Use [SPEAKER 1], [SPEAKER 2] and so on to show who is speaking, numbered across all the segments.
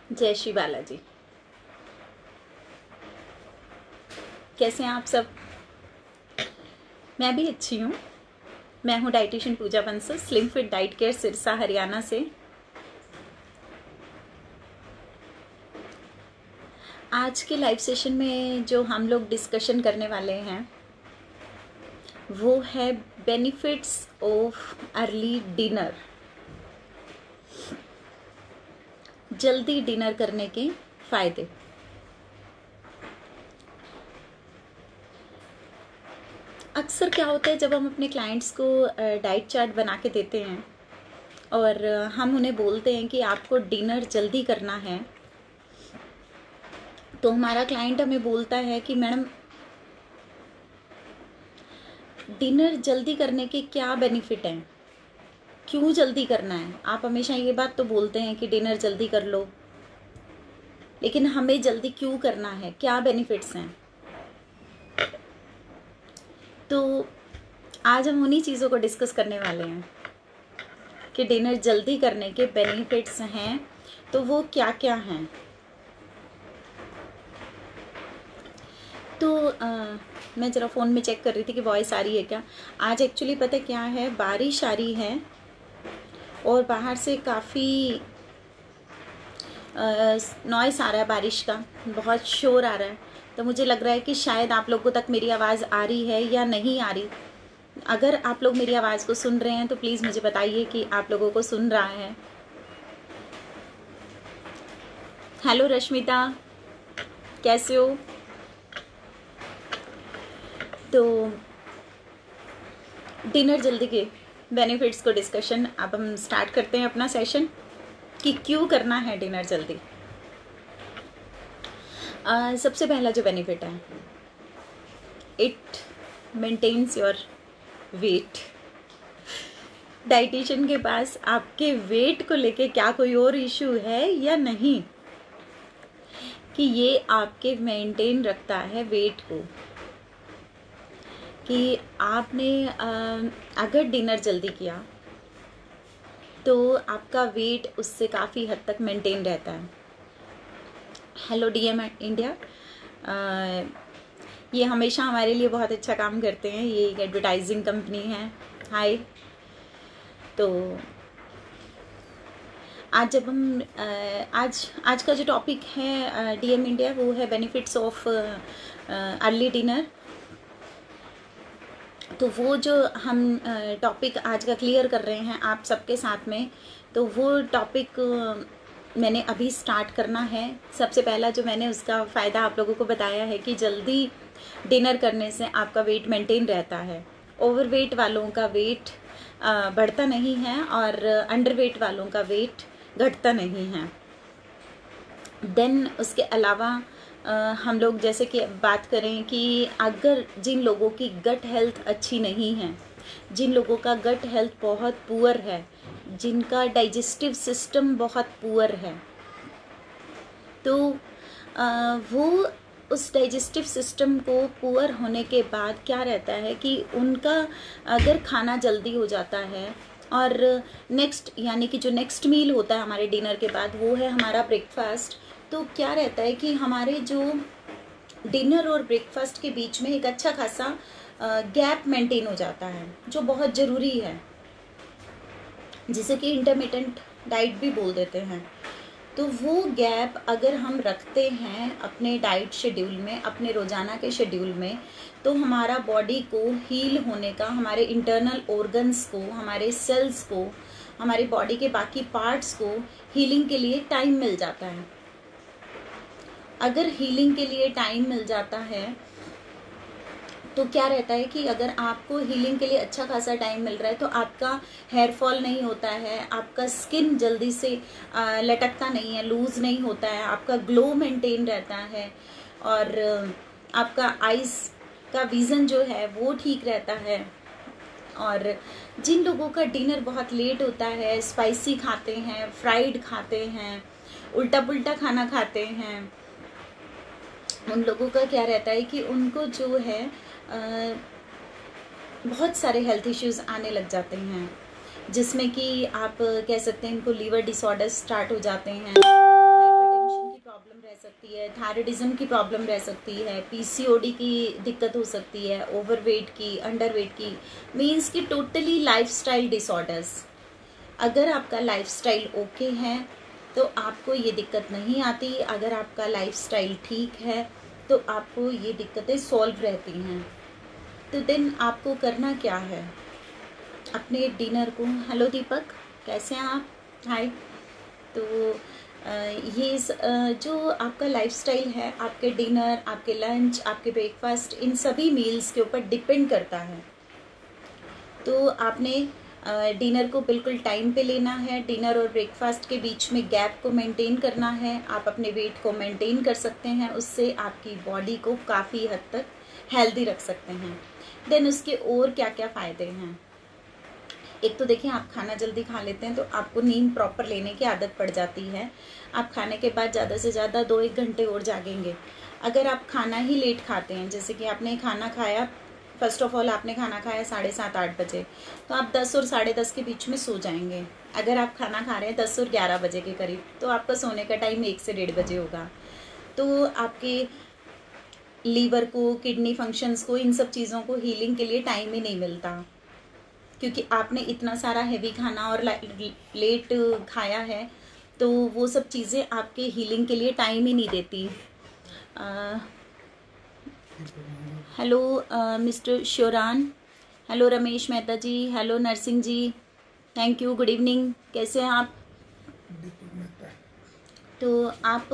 [SPEAKER 1] जय श्री बालाजी। कैसे हैं आप सब? मैं भी अच्छी हूँ। मैं हूँ dietitian Pooja Bansal, slim fit diet care Sirsa Haryana से। आज के लाइव सेशन में जो हम लोग डिस्कशन करने वाले हैं वो है बेनिफिट्स ऑफ अर्ली डिनर, जल्दी डिनर करने के फायदे। अक्सर क्या होता है, जब हम अपने क्लाइंट्स को डाइट चार्ट बना के देते हैं और हम उन्हें बोलते हैं कि आपको डिनर जल्दी करना है, तो हमारा क्लाइंट हमें बोलता है कि मैडम डिनर जल्दी करने के क्या बेनिफिट हैं, क्यों जल्दी करना है। आप हमेशा ये बात तो बोलते हैं कि डिनर जल्दी कर लो, लेकिन हमें जल्दी क्यों करना है, क्या बेनिफिट्स हैं। तो आज हम उन्हीं चीज़ों को डिस्कस करने वाले हैं कि डिनर जल्दी करने के बेनिफिट्स हैं तो वो क्या क्या हैं। तो मैं ज़रा फ़ोन में चेक कर रही थी कि वॉइस आ रही है क्या। आज एक्चुअली पता क्या है, बारिश आ रही है और बाहर से काफ़ी नॉइस आ रहा है, बारिश का बहुत शोर आ रहा है। तो मुझे लग रहा है कि शायद आप लोगों तक मेरी आवाज़ आ रही है या नहीं आ रही। अगर आप लोग मेरी आवाज़ को सुन रहे हैं तो प्लीज़ मुझे बताइए कि आप लोगों को सुन रहा है। हेलो रश्मिता, कैसे हो? तो डिनर जल्दी के बेनिफिट्स को डिस्कशन अब हम स्टार्ट करते हैं अपना सेशन कि क्यों करना है डिनर जल्दी। सबसे पहला जो बेनिफिट है, it maintains your weight. Dietitian के पास आपके वेट को लेके क्या कोई और इशू है या नहीं, कि ये आपके मेंटेन रखता है वेट को, कि आपने अगर डिनर जल्दी किया तो आपका वेट उससे काफ़ी हद तक मेंटेन रहता है। हेलो डीएम इंडिया, ये हमेशा हमारे लिए बहुत अच्छा काम करते हैं, ये एक एडवर्टाइजिंग कंपनी है। हाय। तो आज जब हम आज का जो टॉपिक है डीएम इंडिया, वो है बेनिफिट्स ऑफ अर्ली डिनर। तो वो जो हम टॉपिक आज का क्लियर कर रहे हैं आप सबके साथ में, तो वो टॉपिक मैंने अभी स्टार्ट करना है। सबसे पहला जो मैंने उसका फ़ायदा आप लोगों को बताया है कि जल्दी डिनर करने से आपका वेट मेंटेन रहता है। ओवरवेट वालों का वेट बढ़ता नहीं है और अंडरवेट वालों का वेट घटता नहीं है। देन उसके अलावा हम लोग जैसे कि बात करें कि अगर जिन लोगों की गट हेल्थ अच्छी नहीं है, जिन लोगों का गट हेल्थ बहुत पुअर है, जिनका डाइजेस्टिव सिस्टम बहुत पुअर है, तो वो उस डाइजेस्टिव सिस्टम को पुअर होने के बाद क्या रहता है कि उनका अगर खाना जल्दी हो जाता है और नेक्स्ट यानी कि जो नेक्स्ट मील होता है हमारे डिनर के बाद, वो है हमारा ब्रेकफास्ट। तो क्या रहता है कि हमारे जो डिनर और ब्रेकफास्ट के बीच में एक अच्छा खासा गैप मेंटेन हो जाता है, जो बहुत ज़रूरी है, जिसे कि इंटरमिटेंट डाइट भी बोल देते हैं। तो वो गैप अगर हम रखते हैं अपने डाइट शेड्यूल में, अपने रोज़ाना के शेड्यूल में, तो हमारा बॉडी को हील होने का, हमारे इंटरनल ऑर्गन्स को, हमारे सेल्स को, हमारी बॉडी के बाकी पार्ट्स को हीलिंग के लिए टाइम मिल जाता है। अगर हीलिंग के लिए टाइम मिल जाता है तो क्या रहता है कि अगर आपको हीलिंग के लिए अच्छा खासा टाइम मिल रहा है तो आपका हेयर फॉल नहीं होता है, आपका स्किन जल्दी से लटकता नहीं है, लूज़ नहीं होता है, आपका ग्लो मेंटेन रहता है और आपका आइज़ का विज़न जो है वो ठीक रहता है। और जिन लोगों का डिनर बहुत लेट होता है, स्पाइसी खाते हैं, फ्राइड खाते हैं, उल्टा पुल्टा खाना खाते हैं, उन लोगों का क्या रहता है कि उनको जो है बहुत सारे हेल्थ इश्यूज़ आने लग जाते हैं, जिसमें कि आप कह सकते हैं इनको लीवर डिसऑर्डर स्टार्ट हो जाते हैं, हाइपरटेंशन सकती है, थायराइडिज्म की प्रॉब्लम रह सकती है, पीसीओडी की दिक्कत हो सकती है, ओवरवेट की, अंडरवेट की, मीन्स कि टोटली लाइफस्टाइल डिसऑर्डर्स। अगर आपका लाइफस्टाइल ओके है तो आपको ये दिक्कत नहीं आती। अगर आपका लाइफस्टाइल ठीक है तो आपको ये दिक्कतें सॉल्व रहती हैं। तो देन आपको करना क्या है, अपने डिनर को, हेलो दीपक कैसे हैं आप, हाय। तो जो आपका लाइफस्टाइल है, आपके डिनर, आपके लंच, आपके ब्रेकफास्ट, इन सभी मील्स के ऊपर डिपेंड करता है। तो आपने डिनर को बिल्कुल टाइम पे लेना है, डिनर और ब्रेकफास्ट के बीच में गैप को मेंटेन करना है। आप अपने वेट को मेंटेन कर सकते हैं, उससे आपकी बॉडी को काफ़ी हद तक हेल्दी रख सकते हैं। देन उसके और क्या क्या फ़ायदे हैं, एक तो देखिए, आप खाना जल्दी खा लेते हैं तो आपको नींद प्रॉपर लेने की आदत पड़ जाती है। आप खाने के बाद ज़्यादा से ज़्यादा 2-1 घंटे और जागेंगे। अगर आप खाना ही लेट खाते हैं, जैसे कि आपने खाना खाया, फर्स्ट ऑफ ऑल आपने खाना खाया 7:30-8 बजे, तो आप 10 और 10:30 के बीच में सो जाएंगे। अगर आप खाना खा रहे हैं 10 और 11 बजे के करीब, तो आपका सोने का टाइम 1 से 1:30 बजे होगा। तो आपके लीवर को, किडनी फंक्शंस को, इन सब चीज़ों को हीलिंग के लिए टाइम ही नहीं मिलता, क्योंकि आपने इतना सारा हेवी खाना और लेट खाया है, तो वो सब चीज़ें आपके हीलिंग के लिए टाइम ही नहीं देती। Hello mister Sheoran, hello Ramesh Mehta ji, hello Narsingh ji, thank you, good evening, कैसे हैं आप। तो आप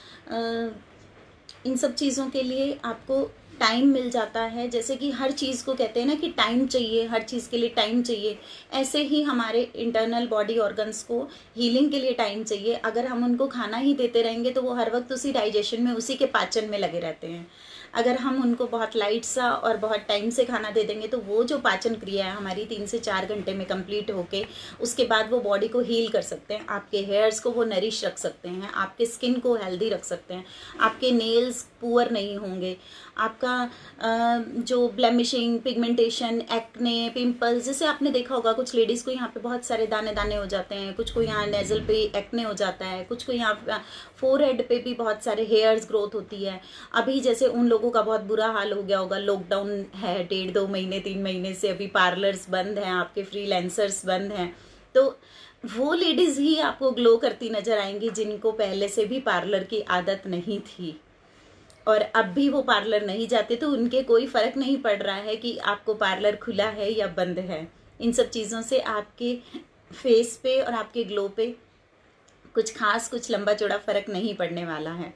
[SPEAKER 1] इन सब चीज़ों के लिए आपको टाइम मिल जाता है। जैसे कि हर चीज़ को कहते हैं ना कि टाइम चाहिए, हर चीज़ के लिए टाइम चाहिए, ऐसे ही हमारे इंटरनल बॉडी ऑर्गन्स को हीलिंग के लिए टाइम चाहिए। अगर हम उनको खाना ही देते रहेंगे तो वो हर वक्त उसी डाइजेशन में, उसी के पाचन में लगे रहते हैं। अगर हम उनको बहुत लाइट सा और बहुत टाइम से खाना दे देंगे तो वो जो पाचन क्रिया है हमारी 3 से 4 घंटे में कंप्लीट होके उसके बाद वो बॉडी को हील कर सकते हैं। आपके हेयर्स को वो नरिश रख सकते हैं, आपके स्किन को हेल्दी रख सकते हैं, आपके नेल्स पुअर नहीं होंगे, आपका जो ब्लेमिशिंग, पिगमेंटेशन, एक्ने, पिंपल्स, जैसे आपने देखा होगा कुछ लेडीज़ को यहाँ पे बहुत सारे दाने दाने हो जाते हैं, कुछ को यहाँ नेजल पे एक्ने हो जाता है, कुछ को यहाँ फोरहेड पे भी बहुत सारे हेयर्स ग्रोथ होती है। अभी जैसे उन लोगों का बहुत बुरा हाल हो गया होगा, लॉकडाउन है 1.5-2 महीने 3 महीने से, अभी पार्लर्स बंद हैं, आपके फ्रीलांसर्स बंद हैं, तो वो लेडीज़ ही आपको ग्लो करती नजर आएंगी जिनको पहले से भी पार्लर की आदत नहीं थी और अब भी वो पार्लर नहीं जाते, तो उनके कोई फर्क नहीं पड़ रहा है कि आपको पार्लर खुला है या बंद है। इन सब चीज़ों से आपके फेस पे और आपके ग्लो पे कुछ खास, कुछ लंबा चौड़ा फर्क नहीं पड़ने वाला है।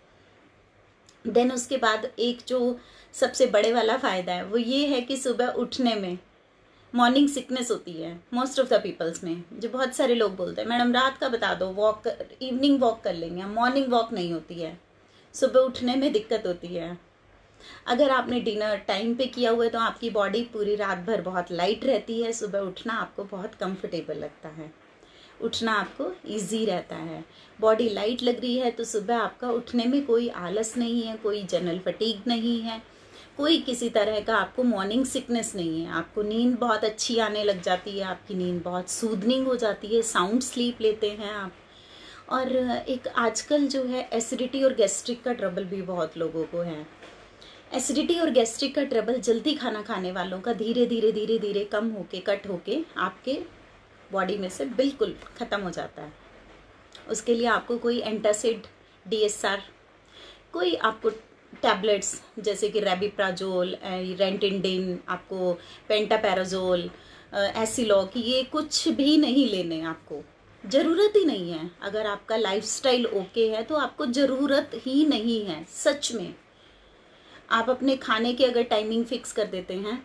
[SPEAKER 1] देन उसके बाद एक जो सबसे बड़े वाला फ़ायदा है वो ये है कि सुबह उठने में मॉर्निंग सिकनेस होती है मोस्ट ऑफ द पीपल्स में। जो बहुत सारे लोग बोलते हैं मैडम रात का बता दो, वॉक इवनिंग वॉक कर लेंगे, मॉर्निंग वॉक नहीं होती है, सुबह उठने में दिक्कत होती है। अगर आपने डिनर टाइम पे किया हुआ है तो आपकी बॉडी पूरी रात भर बहुत लाइट रहती है, सुबह उठना आपको बहुत कंफर्टेबल लगता है, उठना आपको इजी रहता है। बॉडी लाइट लग रही है तो सुबह आपका उठने में कोई आलस नहीं है, कोई जनरल फटीग नहीं है, कोई किसी तरह का आपको मॉर्निंग सिकनेस नहीं है, आपको नींद बहुत अच्छी आने लग जाती है, आपकी नींद बहुत सूदनिंग हो जाती है, साउंड स्लीप लेते हैं आप। और एक आजकल जो है एसिडिटी और गैस्ट्रिक का ट्रबल भी बहुत लोगों को है। एसिडिटी और गैस्ट्रिक का ट्रबल जल्दी खाना खाने वालों का धीरे धीरे धीरे धीरे कम होके, कट होके आपके बॉडी में से बिल्कुल ख़त्म हो जाता है। उसके लिए आपको कोई एंटासिड, DSR, कोई आपको टैबलेट्स जैसे कि रेबिप्राजोल, रेंटिंडिन, आपको पेंटापैराजोल, एसिलॉक, ये कुछ भी नहीं लेने, आपको ज़रूरत ही नहीं है। अगर आपका लाइफस्टाइल ओके है तो आपको ज़रूरत ही नहीं है। सच में आप अपने खाने की अगर टाइमिंग फिक्स कर देते हैं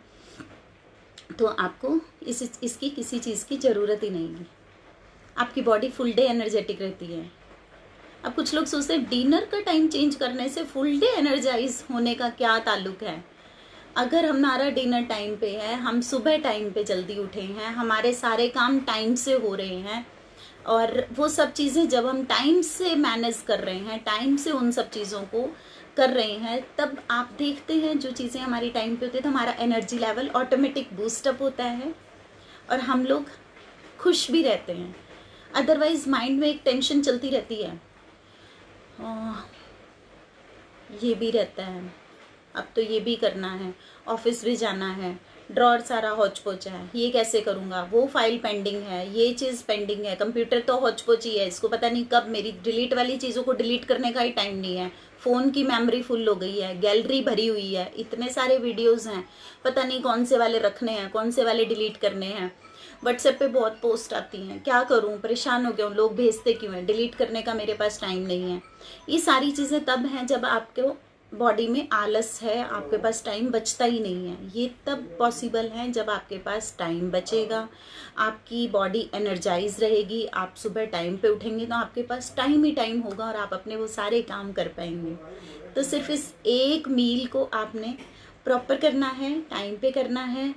[SPEAKER 1] तो आपको इसकी किसी चीज़ की ज़रूरत ही नहीं है। आपकी बॉडी फुल डे एनर्जेटिक रहती है। अब कुछ लोग सोचते हैं डिनर का टाइम चेंज करने से फुल डे एनर्जाइज होने का क्या ताल्लुक है। अगर हमारा डिनर टाइम पे है, हम सुबह टाइम पे जल्दी उठे हैं, हमारे सारे काम टाइम से हो रहे हैं, और वो सब चीज़ें जब हम टाइम से मैनेज कर रहे हैं, टाइम से उन सब चीज़ों को कर रहे हैं, तब आप देखते हैं जो चीज़ें हमारी टाइम पे होती है तो हमारा एनर्जी लेवल ऑटोमेटिक बूस्टअप होता है और हम लोग खुश भी रहते हैं। अदरवाइज माइंड में एक टेंशन चलती रहती है, ये भी रहता है, अब तो ये भी करना है, ऑफिस भी जाना है, ड्रॉर सारा हौच पोच है, ये कैसे करूँगा, वो फाइल पेंडिंग है, ये चीज़ पेंडिंग है, कंप्यूटर तो हौच पोच ही है, इसको पता नहीं कब मेरी डिलीट वाली चीज़ों को डिलीट करने का ही टाइम नहीं है, फ़ोन की मेमोरी फुल हो गई है, गैलरी भरी हुई है, इतने सारे वीडियोज़ हैं, पता नहीं कौन से वाले रखने हैं, कौन से वाले डिलीट करने हैं। व्हाट्सएप पे बहुत पोस्ट आती हैं, क्या करूं, परेशान हो गया हूँ, लोग भेजते क्यों हैं, डिलीट करने का मेरे पास टाइम नहीं है। ये सारी चीज़ें तब हैं जब आपके बॉडी में आलस है, आपके पास टाइम बचता ही नहीं है। ये तब पॉसिबल है जब आपके पास टाइम बचेगा, आपकी बॉडी एनर्जाइज रहेगी, आप सुबह टाइम पे उठेंगे तो आपके पास टाइम ही टाइम होगा और आप अपने वो सारे काम कर पाएंगे। तो सिर्फ इस एक मील को आपने प्रॉपर करना है, टाइम पे करना है,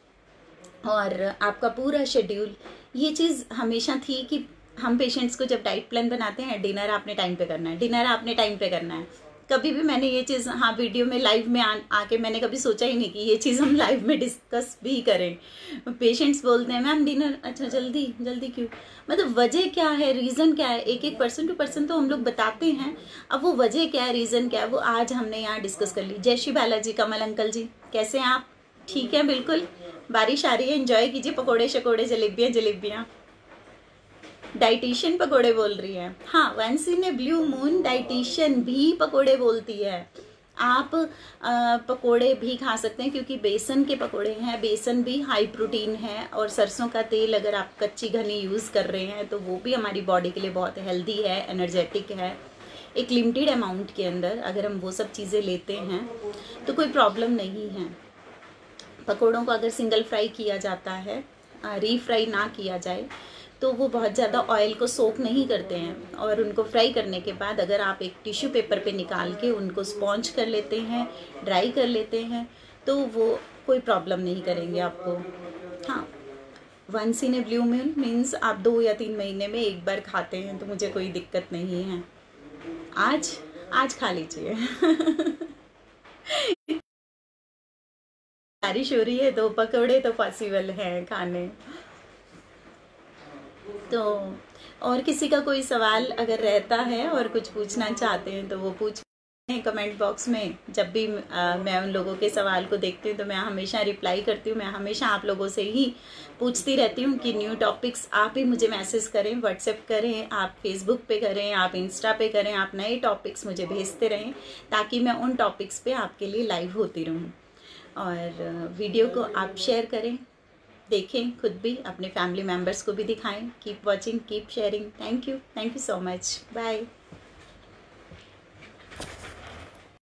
[SPEAKER 1] और आपका पूरा शेड्यूल। ये चीज़ हमेशा थी कि हम पेशेंट्स को जब डाइट प्लान बनाते हैं, डिनर आपने टाइम पे करना है, डिनर आपने टाइम पे करना है। कभी भी मैंने ये चीज़, हाँ, वीडियो में लाइव में आके मैंने कभी सोचा ही नहीं कि ये चीज़ हम लाइव में डिस्कस भी करें। पेशेंट्स बोलते हैं मैम डिनर, अच्छा जल्दी जल्दी क्यों, मतलब वजह क्या है, रीज़न क्या है, एक एक पर्सन टू पर्सन तो हम लोग बताते हैं, अब वो वजह क्या है, रीज़न क्या है, वो आज हमने यहाँ डिस्कस कर ली। जय श्री बालाजी, कमल अंकल जी कैसे हैं आप? ठीक है, बिल्कुल। बारिश आ रही है, एंजॉय कीजिए, पकोड़े शकोड़े, जलेबियाँ जलेबियाँ। डाइटिशियन पकोड़े बोल रही है, हाँ, वैंसी ने ब्लू मून डाइटिशियन भी पकोड़े बोलती है। आप पकोड़े भी खा सकते हैं क्योंकि बेसन के पकोड़े हैं, बेसन भी हाई प्रोटीन है, और सरसों का तेल अगर आप कच्ची घनी यूज़ कर रहे हैं तो वो भी हमारी बॉडी के लिए बहुत हेल्दी है, एनर्जेटिक है। एक लिमिटेड अमाउंट के अंदर अगर हम वो सब चीज़ें लेते हैं तो कोई प्रॉब्लम नहीं है। पकोड़ों को अगर सिंगल फ्राई किया जाता है, रीफ्राई ना किया जाए, तो वो बहुत ज़्यादा ऑयल को सोक नहीं करते हैं, और उनको फ्राई करने के बाद अगर आप एक टिश्यू पेपर पे निकाल के उनको स्पॉन्ज कर लेते हैं, ड्राई कर लेते हैं, तो वो कोई प्रॉब्लम नहीं करेंगे आपको। हाँ, once in a blue moon means आप 2 या 3 महीने में एक बार खाते हैं, तो मुझे कोई दिक्कत नहीं है। आज खा लीजिए। बारिश हो रही है तो पकौड़े तो पॉसिबल हैं खाने। तो और किसी का कोई सवाल अगर रहता है और कुछ पूछना चाहते हैं तो वो पूछ कमेंट बॉक्स में। जब भी मैं उन लोगों के सवाल को देखती हूँ तो मैं हमेशा रिप्लाई करती हूँ। मैं हमेशा आप लोगों से ही पूछती रहती हूँ कि न्यू टॉपिक्स आप ही मुझे मैसेज करें, व्हाट्सएप करें, आप फेसबुक पे करें, आप इंस्टा पे करें, आप नए टॉपिक्स मुझे भेजते रहें ताकि मैं उन टॉपिक्स पे आपके लिए लाइव होती रहूँ। और वीडियो को आप शेयर करें, देखें, खुद भी अपने फैमिली मेम्बर्स को भी दिखाएं। Keep watching, keep sharing. Thank you so much, bye.